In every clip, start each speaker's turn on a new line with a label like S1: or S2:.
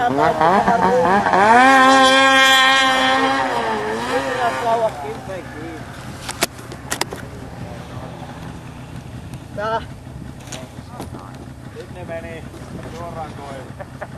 S1: Tää.
S2: Nyt ne meni suoraan koille.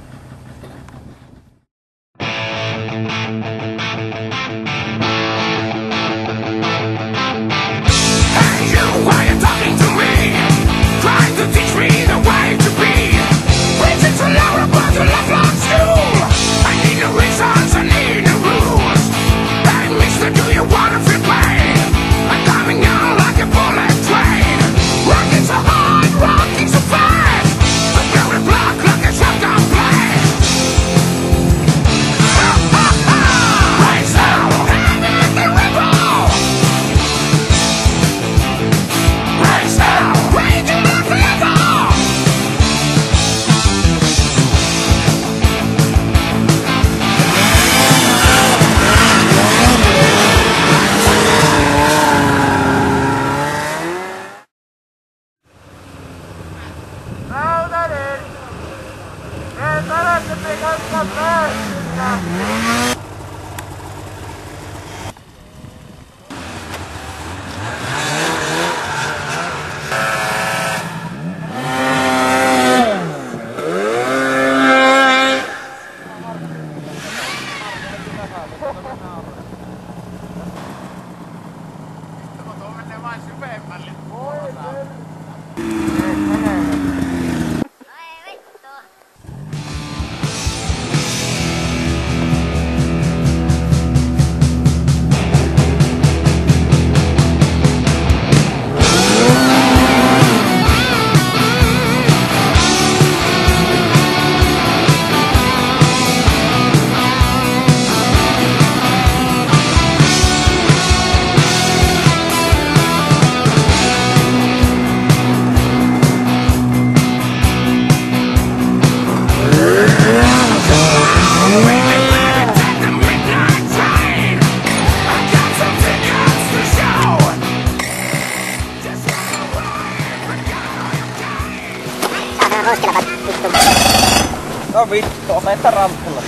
S1: No vittu, opeta ramppulla.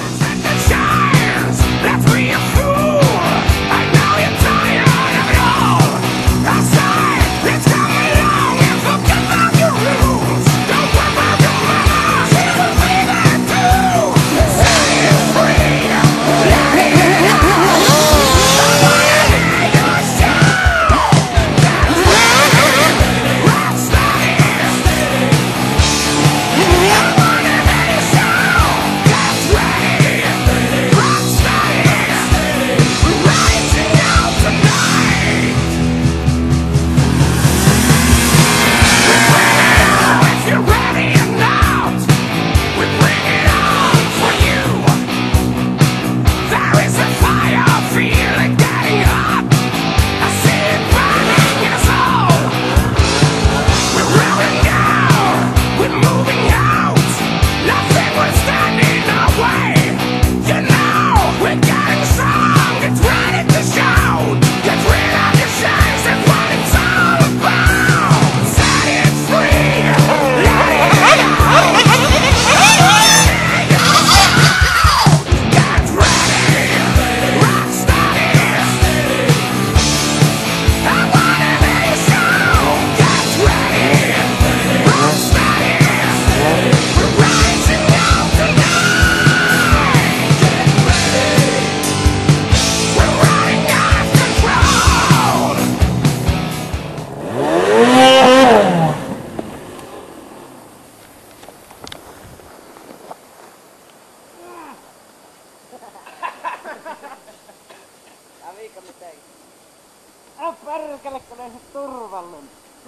S1: Perkele, kun ei se turvallinen.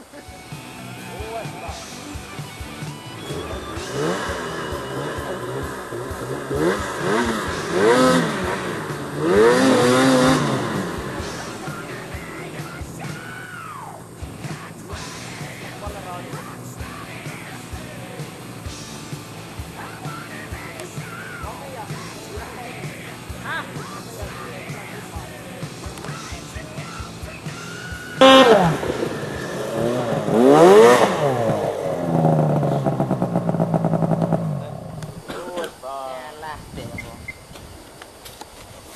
S1: Uudestaan.
S3: Yeah.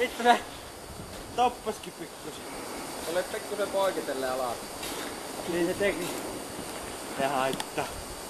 S1: Vittu se toppaskin pikkusen.
S2: Olet pikkusen poikitellen alas.
S1: Niin se teki. Se haittaa.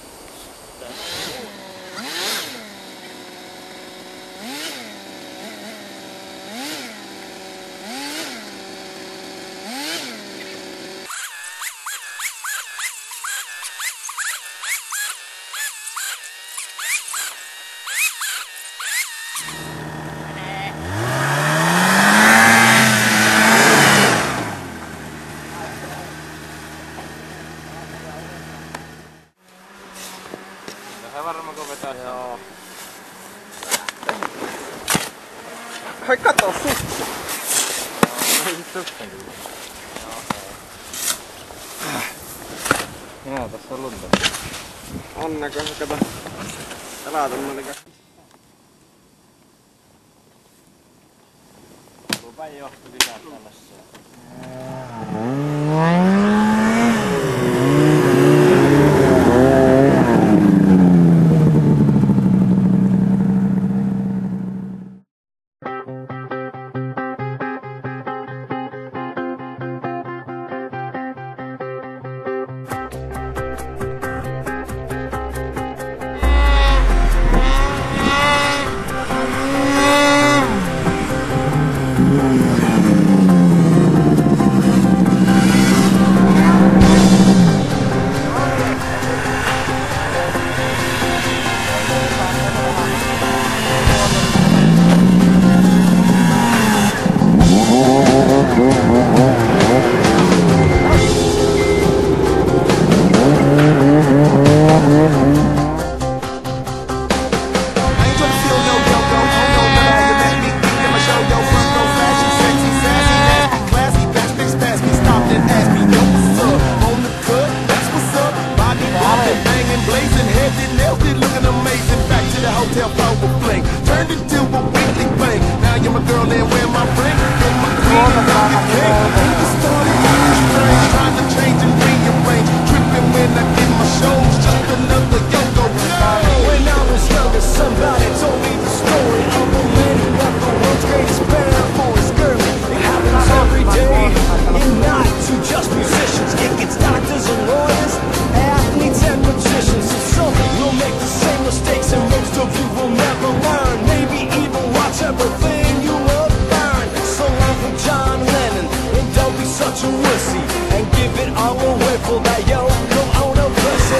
S2: Se varmaan kun vetää.
S1: Joo. Hei kato sukka! Joo, tässä on lunta.
S2: On näköistä, kato. Älä tommonen.
S1: Päin johtu lisää tällaisia.
S3: Hotel floor will blink, turned into a weekly bang. Now you're my girl and wear my ring. You're my queen and I'm your king. You started acting strange, trying to change and rearrange. Tripping when I get my shows, just another yo-go. When I was younger, somebody told me the story of a man who left the world's greatest band for his girl. It happens every day, and not to just musicians. It gets doctors and lawyers, athletes and magicians. And some will make the same mistakes, and most of you will never learn. Maybe even watch everything you love burn. So learn from John Lennon, and don't be such a wussy, and give it all away for that yo-yo on a pussy.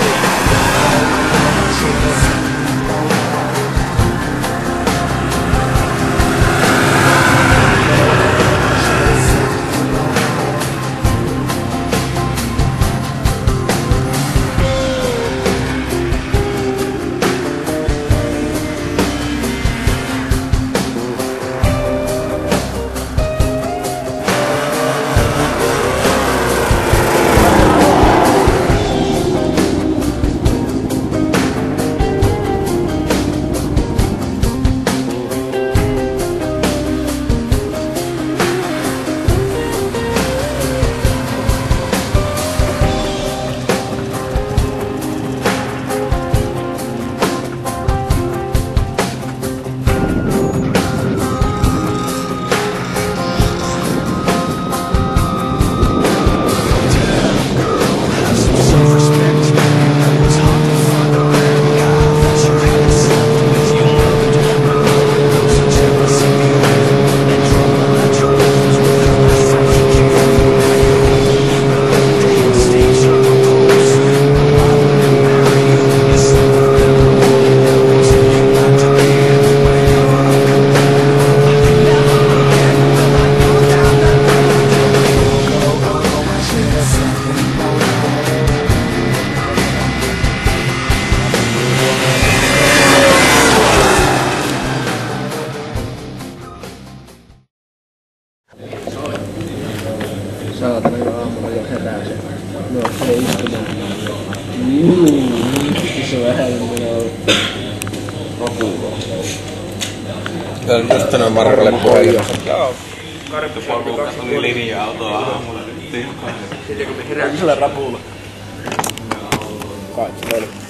S2: Saatana jo aamulla jo heräsi. No ei istumaan. Se vähän minua rokuuloa.
S4: Täällä on just tänään Markolle puheenjohtaja.
S2: Joo. Karippuporukka tuli linja-autoa aamulla. Sitten kun me heräsi. Kyllä rapulla.
S4: Kai,